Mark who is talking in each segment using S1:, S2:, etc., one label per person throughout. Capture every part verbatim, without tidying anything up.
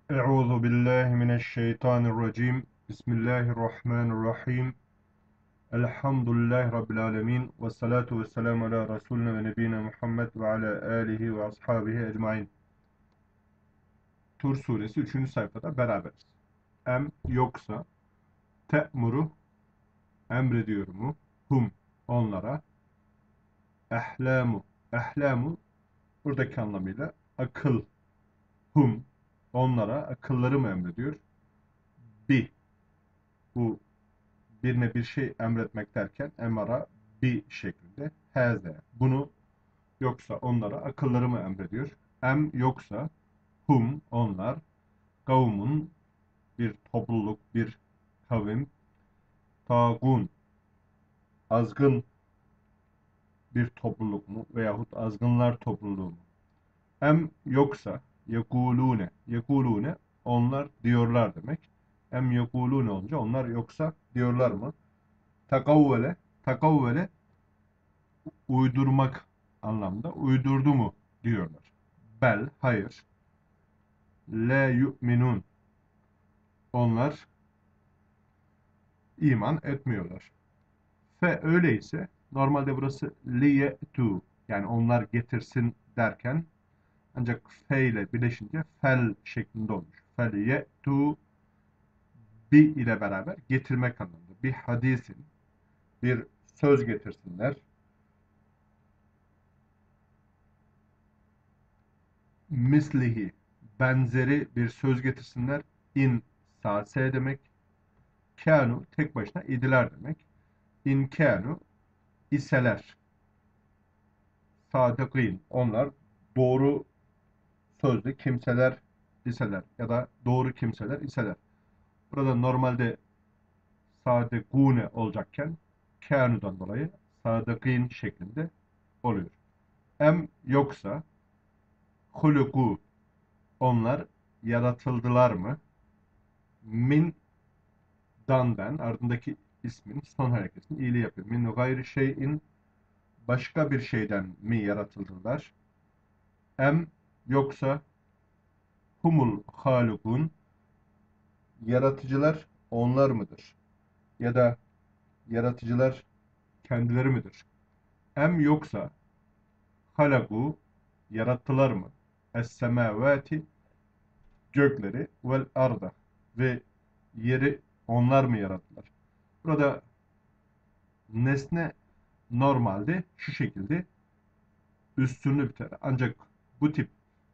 S1: Euzu billahi mineşşeytanirracim. Bismillahirrahmanirrahim. Elhamdülillahi Rabbil alemin. Ve salatu ve selamu ala Resulüne ve nebine Muhammed ve ala alihi ve ashabihi ecmain. Tur suresi üçüncü sayfada beraberiz. Em yoksa, te'muru emrediyor mu, hum onlara, ehlamu, ehlamu buradaki anlamıyla akıl, hum onlara akılları mı emrediyor? Bi, bu birine bir şey emretmek derken emara bir şeklinde heze. Bunu yoksa onlara akılları mı emrediyor? Em yoksa hum onlar kavmun bir topluluk, bir kavim, tagun azgın bir topluluk mu veyahut azgınlar topluluğu mu? Em yoksa yekulune, yekulune onlar diyorlar demek. Em yekulune olunca onlar yoksa diyorlar mı? Takavvele, takavvele uydurmak anlamda uydurdu mu diyorlar. Bel, hayır. Le yu'minun. Onlar iman etmiyorlar. Fe öyleyse normalde burası liyetu yani onlar getirsin derken ancak fe ile birleşince fel şeklinde olmuş. Fel yetu bi ile beraber getirmek anlamında. Bir hadisin, bir söz getirsinler. Mislihi benzeri bir söz getirsinler. İn sase demek. Kânu tek başına idiler demek. İn kânu iseler. Sadıkîn onlar doğru sözlü kimseler iseler ya da doğru kimseler iseler. Burada normalde sadekune olacakken kânu'dan dolayı sadıkîn şeklinde oluyor. Em yoksa huluku onlar yaratıldılar mı? Min dandan ardındaki ismin son hareketini iyiliği yapıyor. Min gayri şeyin başka bir şeyden mi yaratıldılar? Em yoksa humul halukun yaratıcılar onlar mıdır? Ya da yaratıcılar kendileri midir? Em yoksa halaku yarattılar mı? Es-semavati gökleri vel arda ve yeri onlar mı yarattılar? Burada nesne normalde şu şekilde üstünlü biter. Ancak bu tip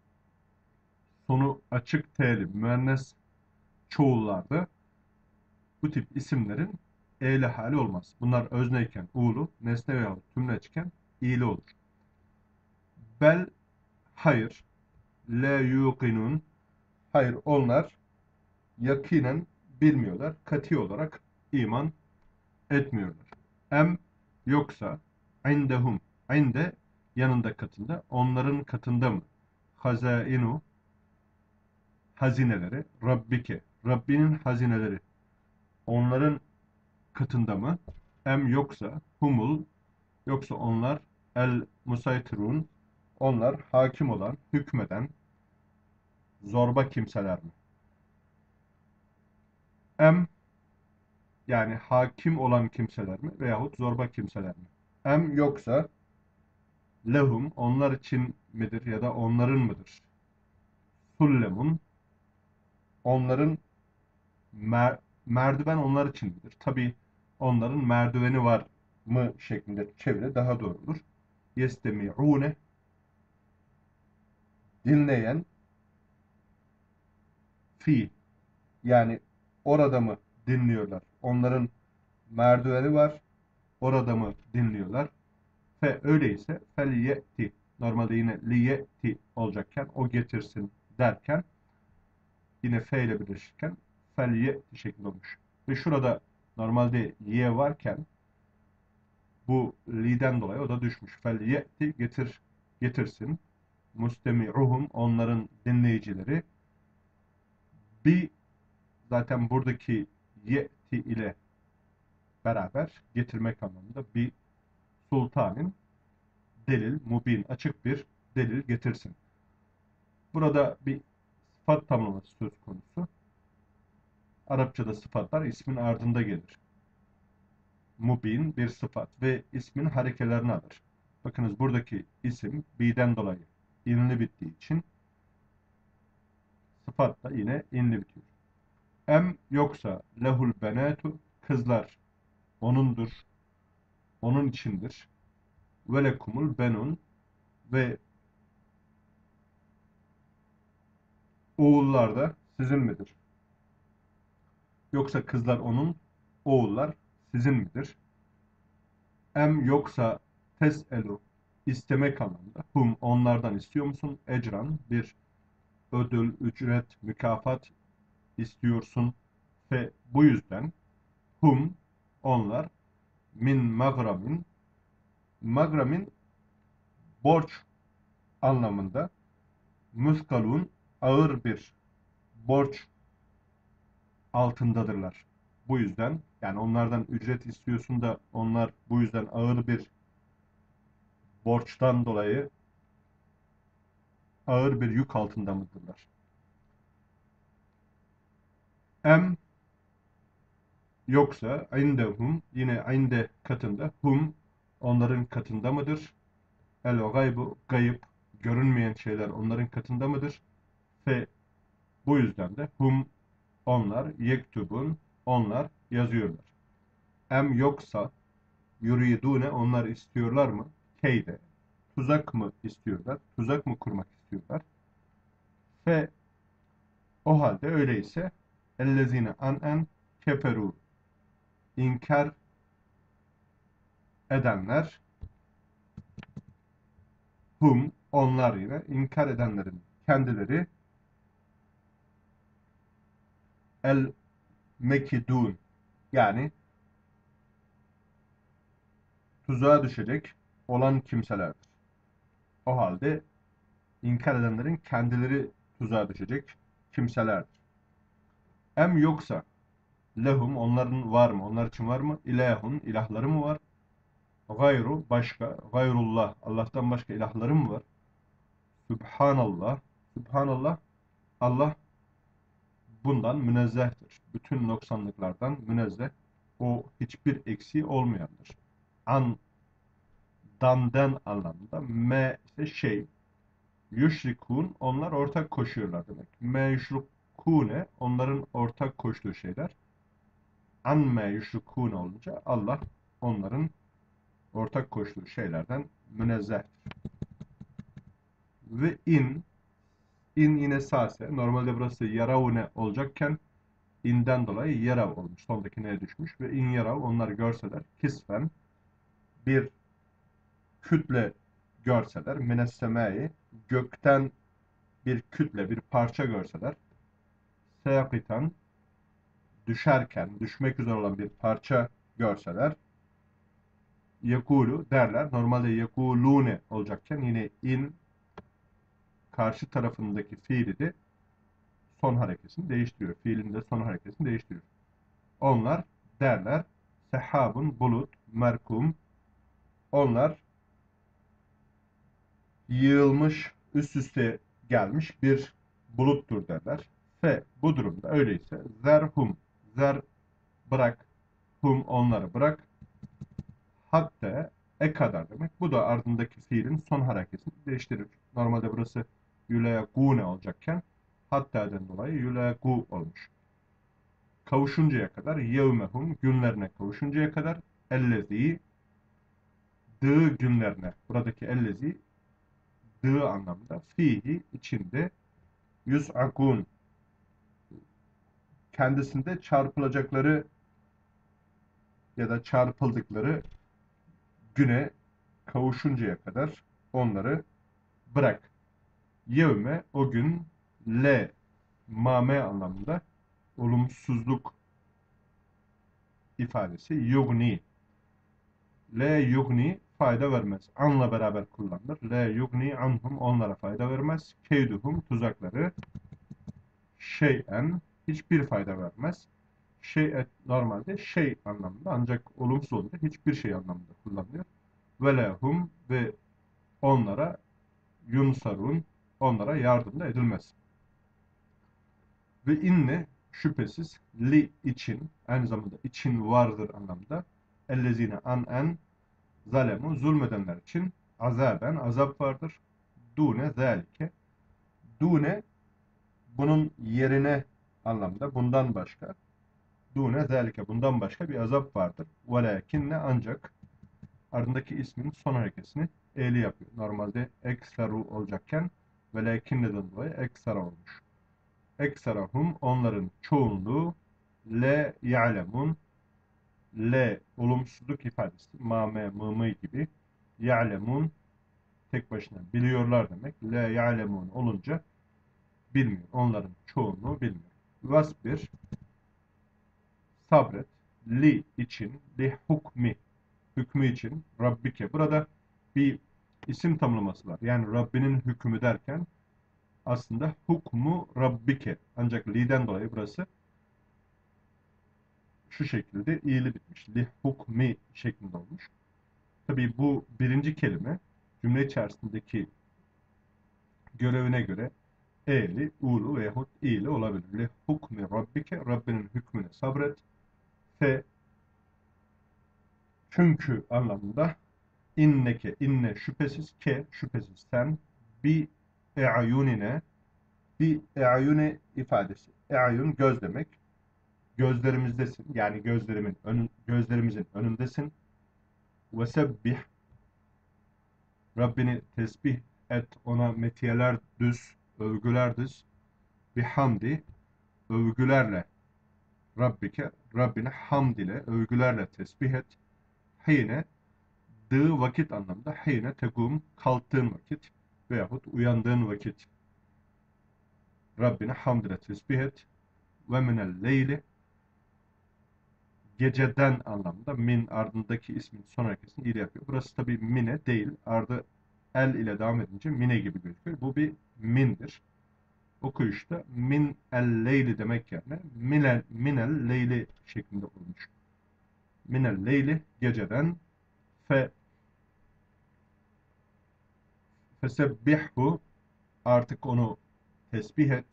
S1: sonu açık t'li müennes çoğullarda bu tip isimlerin e'li hali olmaz. Bunlar özneyken u'lu, nesne veyahut tümleçken i'li olur. Bel hayır, la yuqinun hayır onlar yakinen bilmiyorlar, kati olarak iman etmiyorlar. Em yoksa indehum inde yanında katında onların katında mı? Hazainu hazineleri Rabbike Rabbinin hazineleri onların katında mı? Em yoksa humul yoksa onlar el musaytirun onlar hakim olan, hükmeden zorba kimseler mi? Em yani hakim olan kimseler mi veyahut zorba kimseler mi? Em yoksa lehum onlar için midir ya da onların mıdır? Sullemun onların mer merdiven onlar için midir? Tabi onların merdiveni var mı şeklinde çeviri daha doğru olur. Yestemi'une dinleyen fi yani orada mı dinliyorlar? Onların merdiveni var. Orada mı dinliyorlar? Fe öyleyse fel ye'ti normalde yine li ye'ti olacakken o getirsin derken yine fe ile birleşirken fel ye'ti şeklinde olmuş. Ve şurada normalde ye varken bu li'den dolayı o da düşmüş. Fel ye'ti getir getirsin. Mustemi'uhum onların dinleyicileri bi zaten buradaki ye'ti ile beraber getirmek anlamında bir sultanın delil, mubin, açık bir delil getirsin. Burada bir sıfat tamlaması söz konusu. Arapçada sıfatlar ismin ardında gelir. Mubin bir sıfat ve ismin harekelerini alır. Bakınız buradaki isim bi'den dolayı inli bittiği için sıfat da yine inli bitiyor. Em yoksa lehul benatu kızlar onundur, onun içindir. Ve lekumul benun ve oğullar da sizin midir? Yoksa kızlar onun, oğullar sizin midir? Em yoksa teselu istemek anlamında. Hum onlardan istiyor musun? Ecran bir ödül, ücret, mükafat istiyorsun ve bu yüzden hum onlar min magramin magramin borç anlamında muskalun ağır bir borç altındadırlar. Bu yüzden yani onlardan ücret istiyorsun da onlar bu yüzden ağır bir borçtan dolayı ağır bir yük altında mıdırlar? Em yoksa indehum yine inde katında hum onların katında mıdır? El gaybu gayıp görünmeyen şeyler onların katında mıdır? Ve bu yüzden de hum onlar yektubun onlar yazıyorlar. Em yoksa yuridune onlar istiyorlar mı? Keyde tuzak mı istiyorlar? Tuzak mı kurmak istiyorlar? Ve o halde öyleyse ellezine anen keferu inkar edenler hum onlar yine inkar edenlerin kendileri el mekidun yani tuzağa düşecek olan kimselerdir. O halde inkar edenlerin kendileri tuzağa düşecek kimselerdir. Em yoksa lehum onların var mı? Onlar için var mı? İlahun ilahları mı var? Gayru başka, gayrullah Allah'tan başka ilahları mı var? Subhanallah. Subhanallah Allah bundan münezzehtir. Bütün noksanlıklardan münezzeh. O hiçbir eksiği olmayandır. An danden anlamında. Me ise şey. Yüşrikun onlar ortak koşuyorlar demek. Me yüşrikune onların ortak koştuğu şeyler. Amme yüşrikune olunca Allah onların ortak koştuğu şeylerden münezzehtir. Ve in in yine sase. Normalde burası yaravune olacakken inden dolayı yarav olmuş. Sondaki neye düşmüş? Ve in yarav onlar görseler kisfen bir kütle görseler minessemai gökten bir kütle bir parça görseler seyakitan düşerken düşmek üzere olan bir parça görseler yekulu derler. Normalde yekulune olacakken yine in karşı tarafındaki fiili de son harekesini değiştiriyor. Fiilin de son harekesini değiştiriyor. Onlar derler sehabun bulut merkum onlar yığılmış üst üste gelmiş bir buluttur derler. Ve bu durumda öyleyse zerhum zer bırak hum onları bırak hatta e kadar demek. Bu da ardındaki fiilin son harekesini değiştirir. Normalde burası yulagune olacakken hatta'den dolayı yulagu olmuş. Kavuşuncaya kadar yevmehum günlerine kavuşuncaya kadar ellezi dığı günlerine buradaki ellezi dığı anlamda fihi içinde yüz'akun kendisinde çarpılacakları ya da çarpıldıkları güne kavuşuncaya kadar onları bırak. Yevme o gün le mame anlamında olumsuzluk ifadesi yugni. Le yugni fayda vermez. Anla beraber kullanılır. Le yugni anhum onlara fayda vermez. Keyduhum tuzakları şeyen hiçbir fayda vermez. Şey normalde şey anlamında ancak olumsuz olunca hiçbir şey anlamında kullanılıyor. Ve lehum ve onlara yunsarun onlara yardım da edilmez. Ve inne şüphesiz li için, aynı zamanda için vardır anlamda. Ellezine an en zalemu zulmedenler için azaben azap vardır. Dune zalike. Dune bunun yerine anlamda bundan başka. Dune zalike bundan başka bir azap vardır. Velakinne ancak ardındaki ismin son harekesini e'li yapıyor. Normalde ekseru olacakken velakinneden dolayı eksera olmuş. Ekserahum onların çoğunluğu le ya'lemun le olumsuzluk ifadesi ma me mı mı gibi ya'lemun tek başına biliyorlar demek. Le ya'lemun olunca bilmiyor. Onların çoğunluğu bilmiyor. Vasbir sabret li için li hukmi hükmü için Rabbike. Burada bir isim tamlaması var. Yani Rabbinin hükmü derken aslında hukmu Rabbike. Ancak li'den dolayı burası şu şekilde iyili bitmiş. Li hukmi şeklinde olmuş. Tabii bu birinci kelime cümle içerisindeki görevine göre e'li, u'lu veyahut i'li olabilir. Li hukmi Rabbike. Rabbinin hükmüne sabret. Fe çünkü anlamında inneke inne şüphesiz ke şüphesiz sen bi e'ayunine bir e'ayune ifadesi. E'ayun göz demek. Gözlerimizdesin. Yani gözlerimin önün, gözlerimizin önündesin. Ve sebbih Rabbini tesbih et, ona metiyeler düz, övgüler düz. Bihamdi övgülerle Rabbike Rabbine hamd ile övgülerle tesbih et. Hine dığı vakit anlamda. Hine tegum kalktığın vakit veyahut uyandığın vakit Rabbine hamd ile tesbih et. Ve minel leyli geceden anlamda min ardındaki ismin son hareketini ile yapıyor. Burası tabi mine değil. Ardı el ile devam edince mine gibi gözüküyor. Bu bir mindir. Okuyuşta min el leyli demek yerine minel, minel leyli şeklinde olmuş. Minel leyli geceden fe fesebbihhu artık onu tesbih et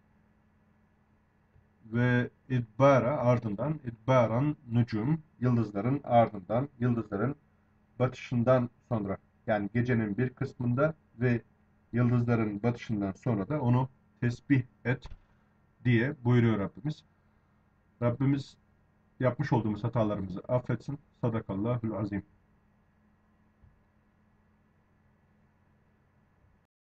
S1: ve idbara ardından idbaran nucum yıldızların ardından yıldızların batışından sonra yani gecenin bir kısmında ve yıldızların batışından sonra da onu tesbih et diye buyuruyor Rabbimiz. Rabbimiz yapmış olduğumuz hatalarımızı affetsin. Sadakallahul azim.